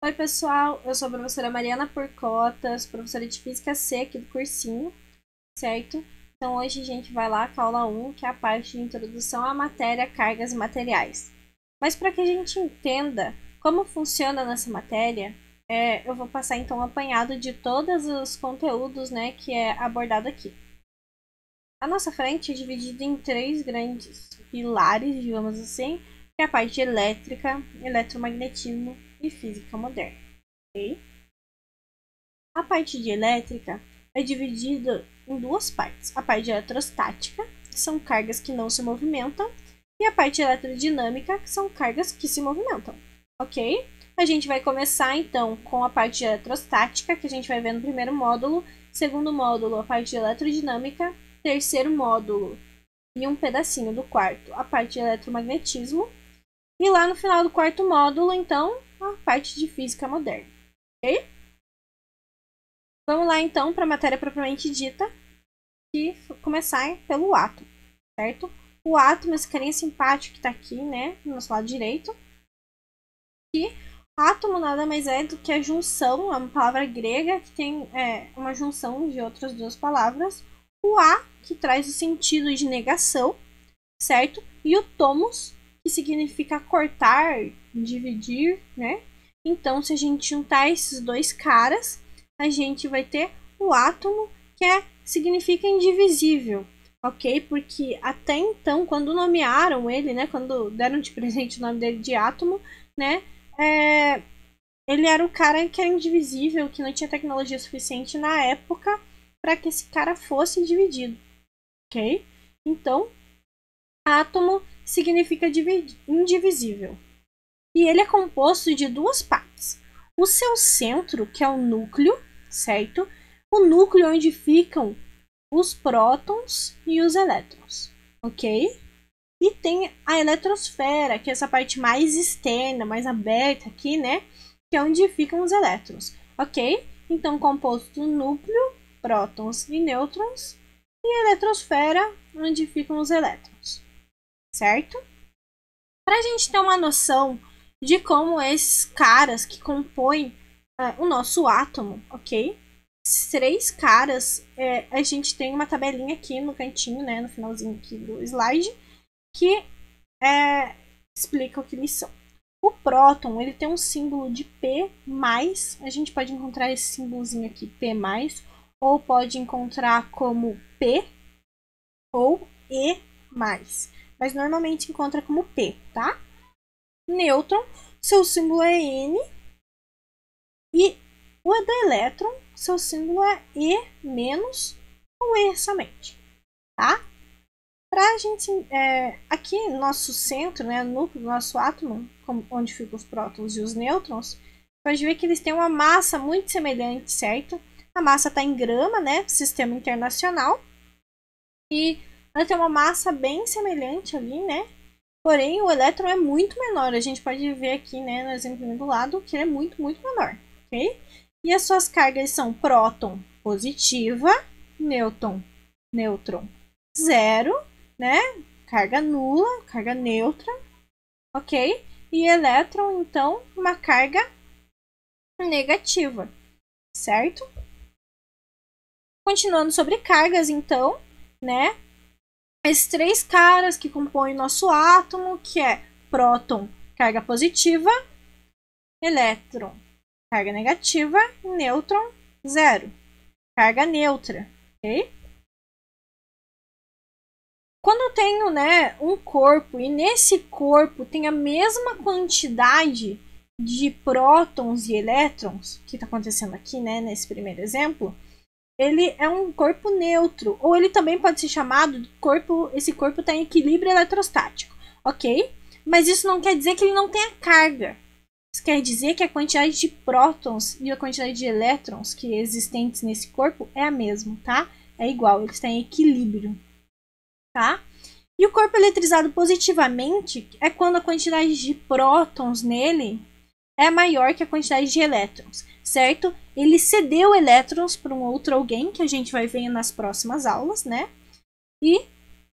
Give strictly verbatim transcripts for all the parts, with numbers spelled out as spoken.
Oi, pessoal, eu sou a professora Mariana Porcotas, professora de Física C aqui do cursinho, certo? Então hoje a gente vai lá com a aula um, que é a parte de introdução à matéria, cargas e materiais. Mas para que a gente entenda como funciona nessa matéria, é, eu vou passar então um apanhado de todos os conteúdos, né, que é abordado aqui. A nossa frente é dividida em três grandes pilares, digamos assim, que é a parte elétrica, eletromagnetismo e física moderna. Okay? A parte de elétrica é dividida em duas partes. A parte eletrostática, que são cargas que não se movimentam, e a parte eletrodinâmica, que são cargas que se movimentam. Ok? A gente vai começar então com a parte eletrostática, que a gente vai ver no primeiro módulo. Segundo módulo, a parte de eletrodinâmica. Terceiro módulo e um pedacinho do quarto, a parte de eletromagnetismo. E lá no final do quarto módulo, então, a parte de física moderna. Ok? Vamos lá, então, para a matéria propriamente dita, que começar pelo átomo, certo? O átomo, esse carinha simpático que está aqui, né, no nosso lado direito. E átomo nada mais é do que a junção, é uma palavra grega que tem é, uma junção de outras duas palavras. O A, que traz o sentido de negação, certo? E o tomos, que significa cortar, dividir, né? Então, se a gente juntar esses dois caras, a gente vai ter o átomo, que é, significa indivisível, ok? Porque até então, quando nomearam ele, né? Quando deram de presente o nome dele de átomo, né? É, ele era o cara que era indivisível, que não tinha tecnologia suficiente na época para que esse cara fosse dividido, ok? Então, átomo significa indivisível. E ele é composto de duas partes. O seu centro, que é o núcleo, certo? O núcleo onde ficam os prótons e os elétrons, ok? E tem a eletrosfera, que é essa parte mais externa, mais aberta aqui, né? Que é onde ficam os elétrons, ok? Então, composto do núcleo, prótons e nêutrons, e a eletrosfera, onde ficam os elétrons, certo? Para a gente ter uma noção de como esses caras que compõem uh, o nosso átomo, ok? Esses três caras, é, a gente tem uma tabelinha aqui no cantinho, né, no finalzinho aqui do slide, que é, explica o que eles são. O próton, ele tem um símbolo de P+, a gente pode encontrar esse símbolozinho aqui, P+, ou pode encontrar como P ou E+, mas normalmente encontra como P, tá? Nêutron, seu símbolo é N, e o do elétron, seu símbolo é E- ou E somente, tá? Pra gente, é, aqui no nosso centro, né, no núcleo do nosso átomo, onde ficam os prótons e os nêutrons, pode ver que eles têm uma massa muito semelhante, certo? A massa está em grama, né, sistema internacional, e ela tem uma massa bem semelhante ali, né? Porém, o elétron é muito menor. A gente pode ver aqui, né, no exemplo do lado, que ele é muito, muito menor, ok? E as suas cargas são próton positiva, nêutron, nêutron zero, né? Carga nula, carga neutra, ok? E elétron, então, uma carga negativa, certo? Continuando sobre cargas, então, né? Esses três caras que compõem nosso átomo, que é próton, carga positiva, elétron, carga negativa, nêutron, zero, carga neutra, ok? Quando eu tenho, né, um corpo e nesse corpo tem a mesma quantidade de prótons e elétrons, que está acontecendo aqui, né, nesse primeiro exemplo, ele é um corpo neutro, ou ele também pode ser chamado de corpo, esse corpo está em equilíbrio eletrostático, ok? Mas isso não quer dizer que ele não tenha carga. Isso quer dizer que a quantidade de prótons e a quantidade de elétrons que existentes nesse corpo é a mesma, tá? É igual, ele está em equilíbrio, tá? E o corpo eletrizado positivamente é quando a quantidade de prótons nele é maior que a quantidade de elétrons, certo? Ele cedeu elétrons para um outro alguém, que a gente vai ver nas próximas aulas, né? E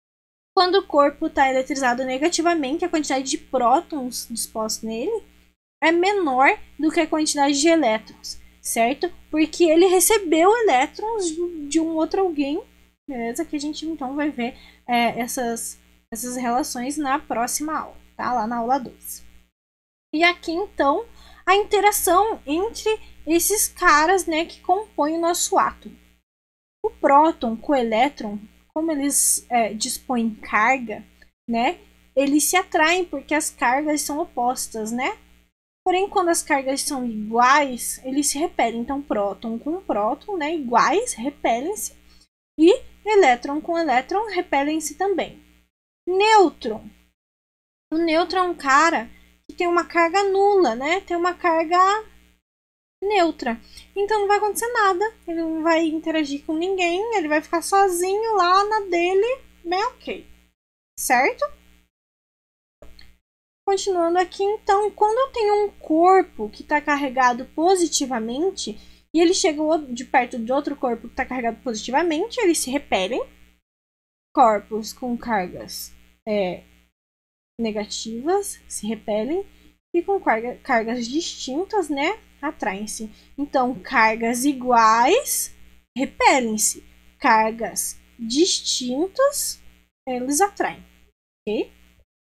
quando o corpo está eletrizado negativamente, a quantidade de prótons dispostos nele é menor do que a quantidade de elétrons, certo? Porque ele recebeu elétrons de um outro alguém, beleza? Que a gente então vai ver é, essas, essas relações na próxima aula, tá? Lá na aula dois. E aqui então a interação entre esses caras, né, que compõem o nosso átomo. O próton com o elétron, como eles é, dispõem carga, né, eles se atraem porque as cargas são opostas, né? Porém, quando as cargas são iguais, eles se repelem. Então, próton com próton, né, iguais, repelem-se. E elétron com elétron, repelem-se também. Nêutron. O nêutron é um cara que tem uma carga nula, né? Tem uma carga neutra. Então, não vai acontecer nada. Ele não vai interagir com ninguém. Ele vai ficar sozinho lá na dele, bem ok. Certo? Continuando aqui, então, quando eu tenho um corpo que está carregado positivamente e ele chega de perto de outro corpo que está carregado positivamente, eles se repelem. Corpos com cargas é, negativas se repelem e com carga, cargas distintas, né, atraem-se. Então, cargas iguais repelem-se. Cargas distintas, eles atraem. Ok?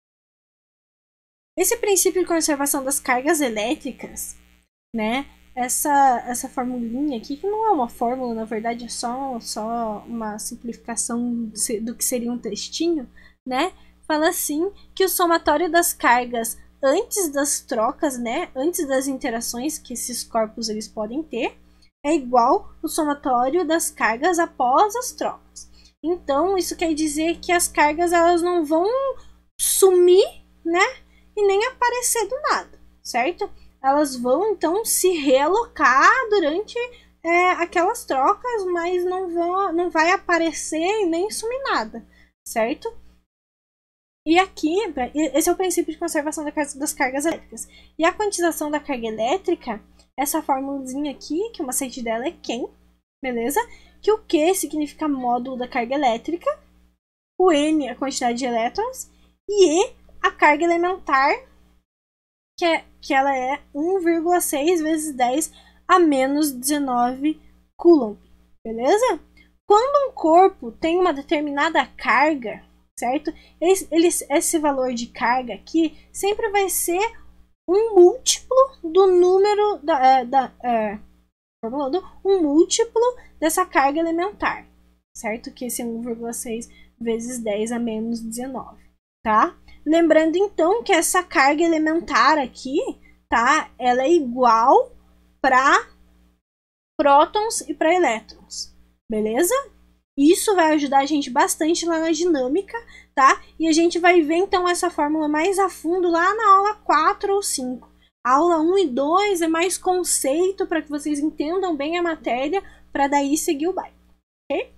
Esse princípio de conservação das cargas elétricas, né? Essa, essa formulinha aqui, que não é uma fórmula, na verdade é só, só uma simplificação do que seria um textinho, né? Fala assim que o somatório das cargas antes das trocas, né? Antes das interações que esses corpos eles podem ter, é igual ao somatório das cargas após as trocas. Então, isso quer dizer que as cargas elas não vão sumir, né? E nem aparecer do nada, certo? Elas vão, então, se realocar durante é, aquelas trocas, mas não, vão, não vai aparecer e nem sumir nada, certo? E aqui, esse é o princípio de conservação das cargas elétricas. E a quantização da carga elétrica, essa formulazinha aqui, que o macete dela é Q, beleza? Que o Q significa módulo da carga elétrica, o N a quantidade de elétrons, e E a carga elementar, que, é, que ela é um vírgula seis vezes dez a menos dezenove coulomb, beleza? Quando um corpo tem uma determinada carga, certo? Esse, ele, esse valor de carga aqui sempre vai ser um múltiplo do número da, é, da é, um múltiplo dessa carga elementar, certo? Que esse é um vírgula seis vezes dez a menos dezenove, tá? Lembrando, então, que essa carga elementar aqui, tá? Ela é igual para prótons e para elétrons, beleza? Isso vai ajudar a gente bastante lá na dinâmica, tá? E a gente vai ver, então, essa fórmula mais a fundo lá na aula quatro ou cinco. A aula um e dois é mais conceito para que vocês entendam bem a matéria, para daí seguir o baile, ok?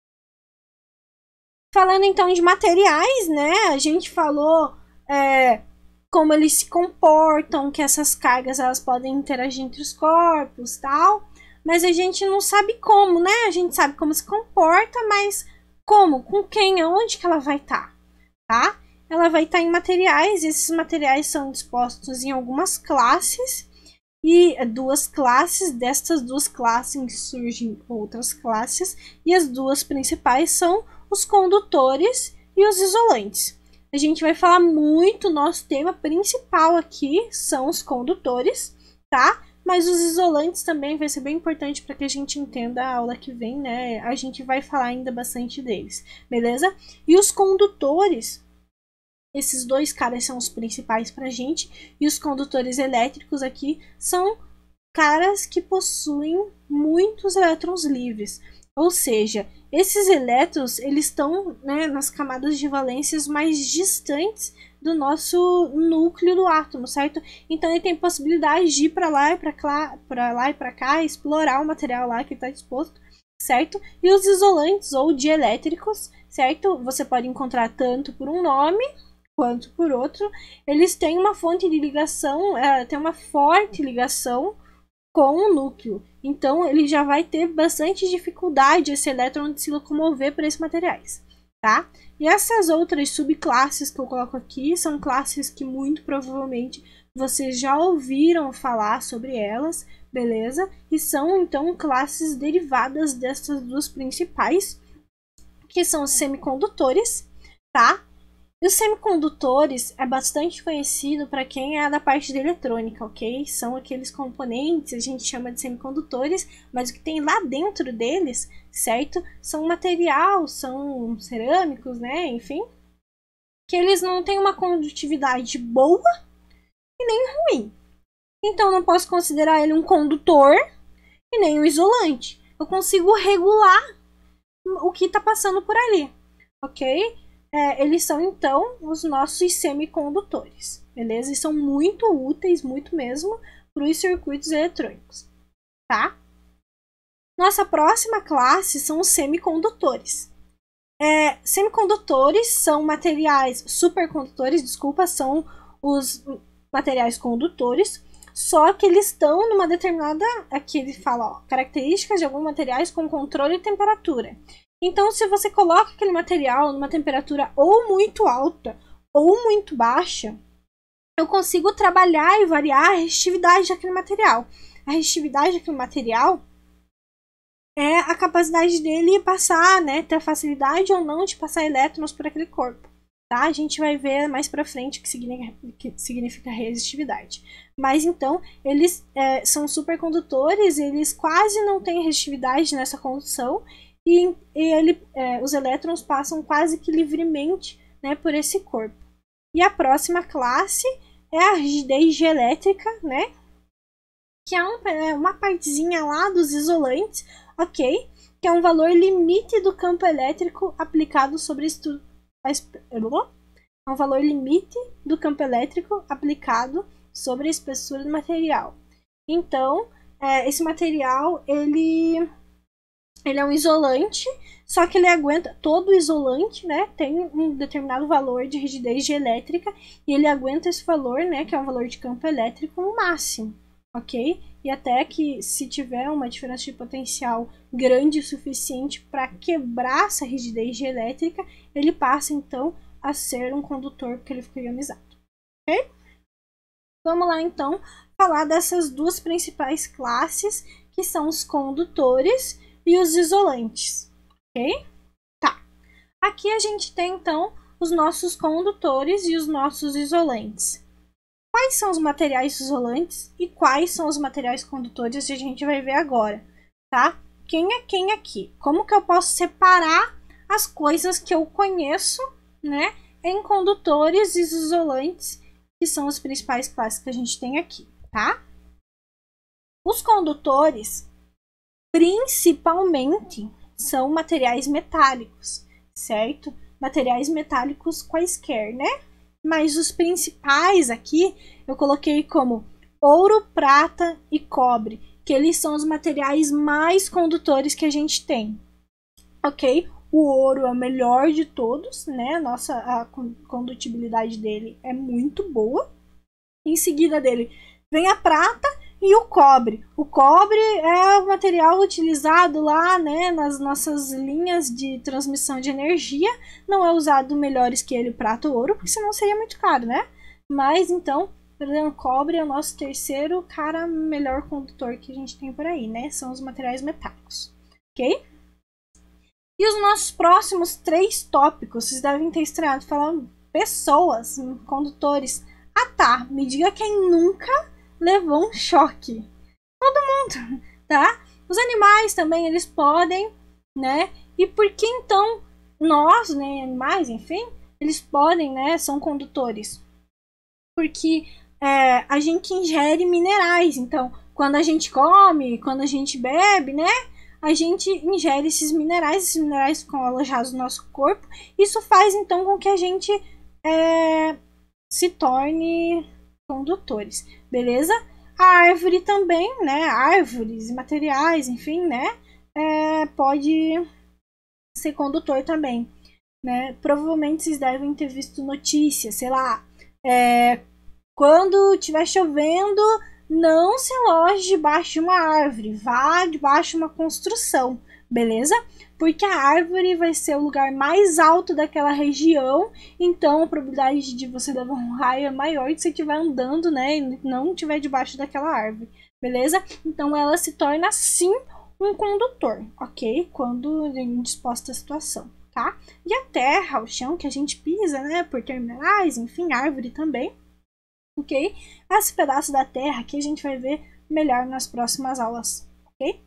Falando então de materiais, né? A gente falou é, como eles se comportam, que essas cargas elas podem interagir entre os corpos, tal. Mas a gente não sabe como, né? A gente sabe como se comporta, mas como, com quem, aonde que ela vai estar, tá? Ela vai estar em materiais. E esses materiais são dispostos em algumas classes e duas classes. Destas duas classes surgem outras classes e as duas principais são os condutores e os isolantes. A gente vai falar muito, nosso tema principal aqui são os condutores, tá? Mas os isolantes também vai ser bem importante para que a gente entenda a aula que vem, né? A gente vai falar ainda bastante deles, beleza? E os condutores, esses dois caras são os principais para a gente, e os condutores elétricos aqui são caras que possuem muitos elétrons livres. Ou seja, esses elétrons eles estão, né, nas camadas de valências mais distantes do nosso núcleo do átomo, certo? Então ele tem possibilidade de ir para lá e para cá, para lá e para cá, explorar o material lá que está disposto, certo? E os isolantes ou dielétricos, certo? Você pode encontrar tanto por um nome quanto por outro. Eles têm uma fonte de ligação, é, tem uma forte ligação com o núcleo. Então ele já vai ter bastante dificuldade esse elétron de se locomover por esses materiais, tá? E essas outras subclasses que eu coloco aqui são classes que muito provavelmente vocês já ouviram falar sobre elas, beleza? E são então classes derivadas dessas duas principais, que são os semicondutores, tá? E os semicondutores é bastante conhecido para quem é da parte de eletrônica, ok? São aqueles componentes, a gente chama de semicondutores, mas o que tem lá dentro deles, certo? São material, são cerâmicos, né? Enfim, que eles não têm uma condutividade boa e nem ruim. Então, não posso considerar ele um condutor e nem um isolante. Eu consigo regular o que está passando por ali, ok? É, eles são, então, os nossos semicondutores, beleza? E são muito úteis, muito mesmo, para os circuitos eletrônicos, tá? Nossa próxima classe são os semicondutores. É, semicondutores são materiais, supercondutores, desculpa, são os materiais condutores, só que eles estão numa determinada, aqui ele fala, ó, características de alguns materiais com controle de temperatura. Então, se você coloca aquele material numa temperatura ou muito alta ou muito baixa, eu consigo trabalhar e variar a resistividade daquele material. A resistividade daquele material é a capacidade dele passar, né, ter a facilidade ou não de passar elétrons por aquele corpo. Tá? A gente vai ver mais pra frente o que significa, que significa resistividade. Mas então, eles é, são supercondutores, eles quase não têm resistividade nessa condução, e, e ele, é, os elétrons passam quase que livremente, né, por esse corpo. E a próxima classe é a rigidez dielétrica, né, que é, um, é uma partezinha lá dos isolantes, ok? Que é um valor limite do campo elétrico aplicado sobre estu é um valor limite do campo elétrico aplicado sobre a espessura do material. Então, é, esse material, ele, ele é um isolante, só que ele aguenta, todo isolante, né, tem um determinado valor de rigidez dielétrica, e ele aguenta esse valor, né, que é um valor de campo elétrico no máximo, ok? E até que, se tiver uma diferença de potencial grande o suficiente para quebrar essa rigidez dielétrica, ele passa, então, a ser um condutor, porque ele fica ionizado, ok? Vamos lá, então, falar dessas duas principais classes, que são os condutores e os isolantes, ok? Tá. Aqui a gente tem, então, os nossos condutores e os nossos isolantes. Quais são os materiais isolantes e quais são os materiais condutores a gente vai ver agora, tá? Quem é quem aqui? Como que eu posso separar as coisas que eu conheço, né, em condutores e isolantes, que são as principais classes que a gente tem aqui, tá? Os condutores, principalmente, são materiais metálicos, certo? Materiais metálicos quaisquer, né? Mas os principais aqui eu coloquei como ouro, prata e cobre, que eles são os materiais mais condutores que a gente tem, ok? O ouro é o melhor de todos, né? A nossa a condutibilidade dele é muito boa. Em seguida dele vem a prata e o cobre. O cobre é o material utilizado lá, né, nas nossas linhas de transmissão de energia. Não é usado melhores que ele, prata ou ouro, porque senão seria muito caro, né? Mas então, o cobre é o nosso terceiro cara melhor condutor que a gente tem por aí, né? São os materiais metálicos, ok? E os nossos próximos três tópicos, vocês devem ter estranhado falando pessoas, condutores. Ah tá, me diga quem nunca levou um choque. Todo mundo, tá? Os animais também, eles podem, né? E por que então nós, né, animais, enfim, eles podem, né, são condutores? Porque é, a gente ingere minerais, então, quando a gente come, quando a gente bebe, né, a gente ingere esses minerais, esses minerais ficam alojados no nosso corpo. Isso faz, então, com que a gente é, se torne condutores, beleza? A árvore também, né, árvores e materiais, enfim, né, é, pode ser condutor também, né? Provavelmente vocês devem ter visto notícias, sei lá, é, quando estiver chovendo, não se aloje debaixo de uma árvore, vá debaixo de uma construção, beleza? Porque a árvore vai ser o lugar mais alto daquela região, então a probabilidade de você levar um raio é maior se você estiver andando, né, e não estiver debaixo daquela árvore, beleza? Então ela se torna assim um condutor, ok? Quando indisposta a situação, tá? E a terra, o chão que a gente pisa, né, por terminais, enfim, árvore também, ok? Esse pedaço da terra que a gente vai ver melhor nas próximas aulas, ok?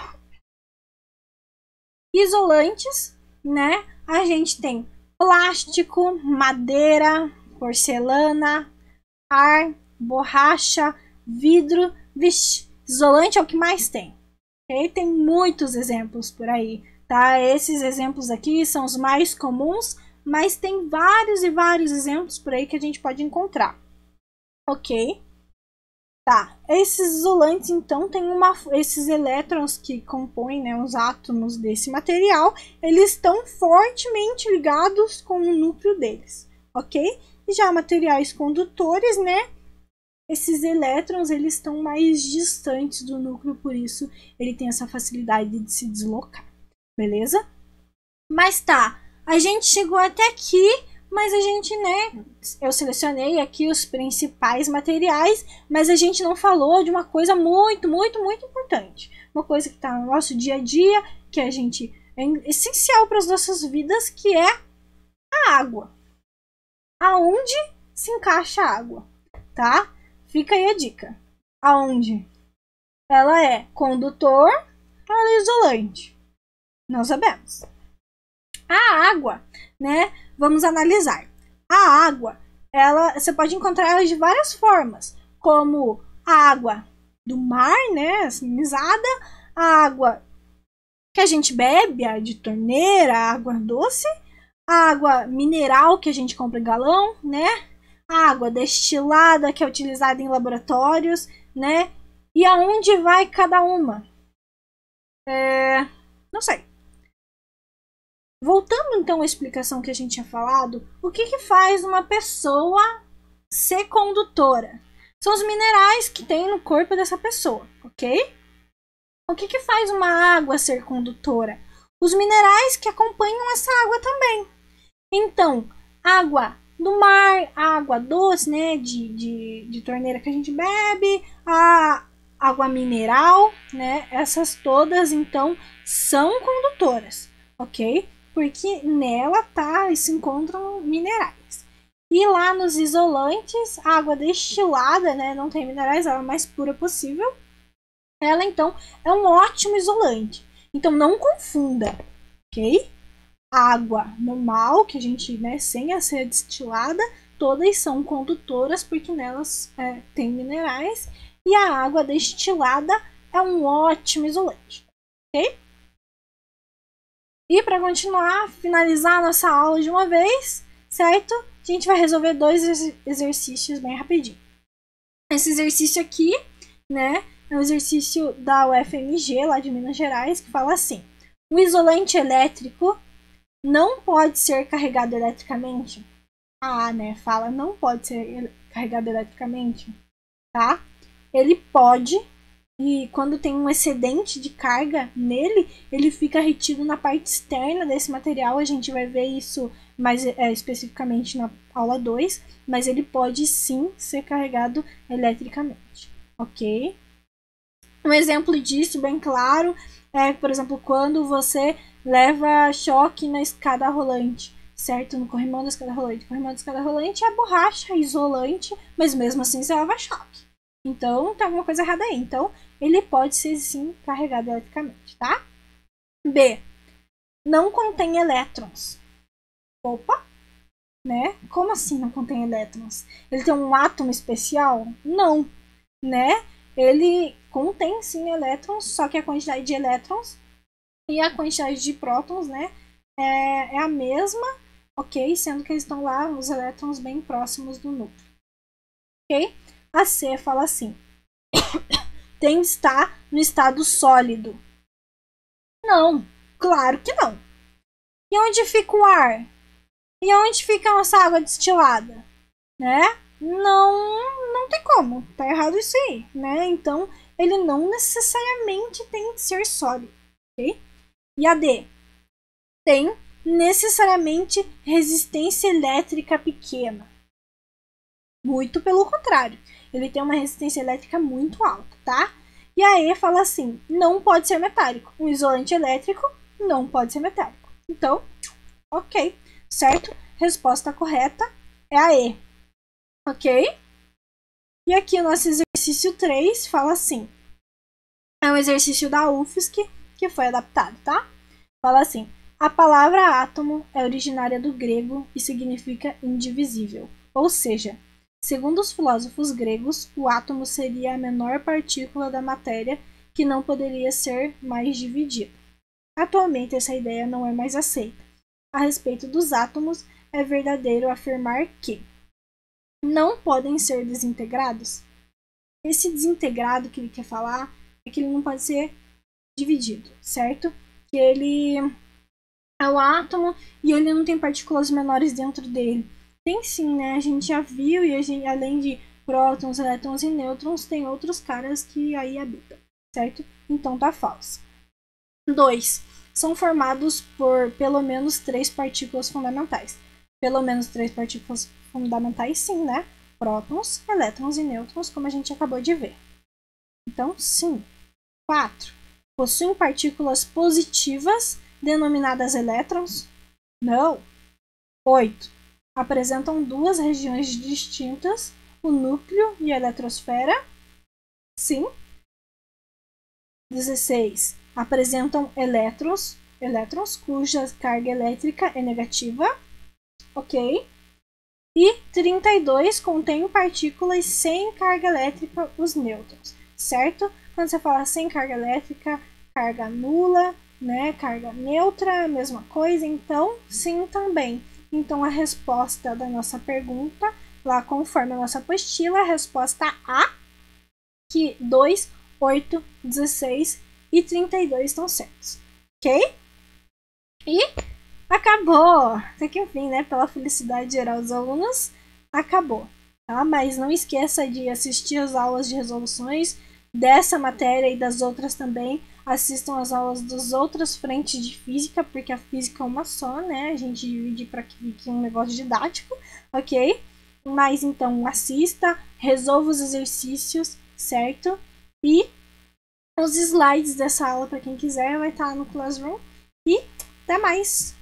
Isolantes, né? A gente tem plástico, madeira, porcelana, ar, borracha, vidro. Vixe, isolante é o que mais tem. Okay? Tem muitos exemplos por aí, tá? Esses exemplos aqui são os mais comuns, mas tem vários e vários exemplos por aí que a gente pode encontrar. Ok? Tá, esses isolantes, então, tem uma, esses elétrons que compõem, né, os átomos desse material, eles estão fortemente ligados com o núcleo deles, ok? E já materiais condutores, né, esses elétrons, eles estão mais distantes do núcleo, por isso ele tem essa facilidade de se deslocar, beleza? Mas tá, a gente chegou até aqui, mas a gente, né, eu selecionei aqui os principais materiais, mas a gente não falou de uma coisa muito, muito, muito importante. Uma coisa que está no nosso dia a dia, que a gente é essencial para as nossas vidas, que é a água. Aonde se encaixa a água, tá? Fica aí a dica. Aonde ela é condutor, ela é isolante. Não sabemos. A água, né? Vamos analisar. A água, ela, você pode encontrar ela de várias formas, como a água do mar, né, acinzada, a água que a gente bebe, a de torneira, a água doce, a água mineral que a gente compra em galão, né, a água destilada que é utilizada em laboratórios, né, e aonde vai cada uma? É, não sei. Voltando então à explicação que a gente tinha falado, o que, que faz uma pessoa ser condutora? São os minerais que tem no corpo dessa pessoa, ok? O que, que faz uma água ser condutora? Os minerais que acompanham essa água também. Então, água do mar, água doce, né, de, de, de torneira que a gente bebe, a água mineral, né, essas todas, então, são condutoras, ok? Porque nela tá, se encontram minerais. E lá nos isolantes, a água destilada, né, não tem minerais, ela é a mais pura possível. Ela, então, é um ótimo isolante. Então, não confunda, ok? A água normal, que a gente, né, sem a ser destilada, todas são condutoras, porque nelas é, tem minerais. E a água destilada é um ótimo isolante, ok? E para continuar, finalizar a nossa aula de uma vez, certo? A gente vai resolver dois exercícios bem rapidinho. Esse exercício aqui, né, é um exercício da U F M G, lá de Minas Gerais, que fala assim: o isolante elétrico não pode ser carregado eletricamente. Ah, né, fala não pode ser carregado eletricamente, tá? Ele pode. E quando tem um excedente de carga nele, ele fica retido na parte externa desse material. A gente vai ver isso mais é, especificamente na aula dois, mas ele pode sim ser carregado eletricamente, ok? Um exemplo disso, bem claro, é, por exemplo, quando você leva choque na escada rolante, certo? No corrimão da escada rolante. O corrimão da escada rolante é borracha, isolante, mas mesmo assim você leva choque. Então, tem alguma coisa errada aí. Então, ele pode ser, sim, carregado eletricamente, tá? B. Não contém elétrons. Opa! Né? Como assim não contém elétrons? Ele tem um átomo especial? Não, né? Ele contém, sim, elétrons, só que a quantidade de elétrons e a quantidade de prótons, né, é, é a mesma, ok? Sendo que eles estão lá, os elétrons bem próximos do núcleo, ok? A C fala assim: tem que estar no estado sólido. Não, claro que não. E onde fica o ar? E onde fica a nossa água destilada? Né? Não, não tem como. Tá errado isso aí, né? Então, ele não necessariamente tem que ser sólido, ok? E a D tem necessariamente resistência elétrica pequena. Muito pelo contrário, ele tem uma resistência elétrica muito alta, tá? E a E fala assim, não pode ser metálico. Um isolante elétrico não pode ser metálico. Então, ok, certo? Resposta correta é a E, ok? E aqui o nosso exercício três fala assim, é um exercício da U F S C que foi adaptado, tá? Fala assim, a palavra átomo é originária do grego e significa indivisível, ou seja, segundo os filósofos gregos, o átomo seria a menor partícula da matéria que não poderia ser mais dividida. Atualmente, essa ideia não é mais aceita. A respeito dos átomos, é verdadeiro afirmar que não podem ser desintegrados. Esse desintegrado que ele quer falar é que ele não pode ser dividido, certo? Que ele é o átomo e ele não tem partículas menores dentro dele. Tem sim, né? A gente já viu e a gente, além de prótons, elétrons e nêutrons, tem outros caras que aí habitam, certo? Então tá falso. dois. São formados por pelo menos três partículas fundamentais. Pelo menos três partículas fundamentais, sim, né? Prótons, elétrons e nêutrons, como a gente acabou de ver. Então, sim. quatro. Possuem partículas positivas, denominadas elétrons? Não. oito. Apresentam duas regiões distintas, o núcleo e a eletrosfera? Sim. dezesseis. Apresentam elétrons, elétrons cuja carga elétrica é negativa? Ok. E trinta e dois contém partículas sem carga elétrica, os nêutrons, certo? Quando você fala sem carga elétrica, carga nula, né? Carga neutra, mesma coisa, então sim também. Então a resposta da nossa pergunta, lá conforme a nossa apostila, a resposta A, que dois, oito, dezesseis e trinta e dois estão certos, ok? E acabou! Até que enfim, né? Pela felicidade geral dos alunos, acabou. Tá? Mas não esqueça de assistir as aulas de resoluções dessa matéria e das outras também. Assistam as aulas das outras frentes de física, porque a física é uma só, né? A gente divide para que fique um negócio didático, ok? Mas então assista, resolva os exercícios, certo? E os slides dessa aula, para quem quiser, vai estar no Classroom. E até mais!